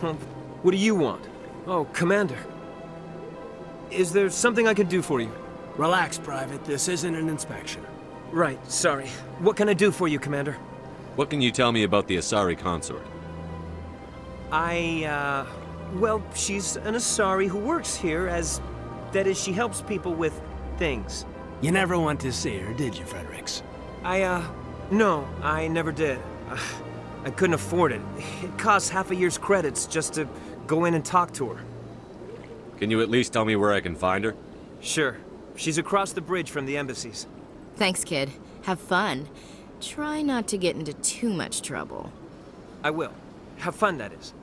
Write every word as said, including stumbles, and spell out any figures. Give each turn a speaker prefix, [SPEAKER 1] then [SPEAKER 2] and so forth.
[SPEAKER 1] What do you want? Oh, Commander. Is there something I can do for you?
[SPEAKER 2] Relax, Private. This isn't an inspection.
[SPEAKER 1] Right, sorry. What can I do for you, Commander?
[SPEAKER 3] What can you tell me about the Asari consort?
[SPEAKER 1] I, uh... Well, she's an Asari who works here as... That is, she helps people with things.
[SPEAKER 2] You never went to see her, did you, Fredericks?
[SPEAKER 1] I, uh... No, I never did. Uh, I couldn't afford it. It costs half a year's credits just to go in and talk to her.
[SPEAKER 3] Can you at least tell me where I can find her?
[SPEAKER 1] Sure. She's across the bridge from the embassies.
[SPEAKER 4] Thanks, kid. Have fun. Try not to get into too much trouble.
[SPEAKER 1] I will. Have fun, that is.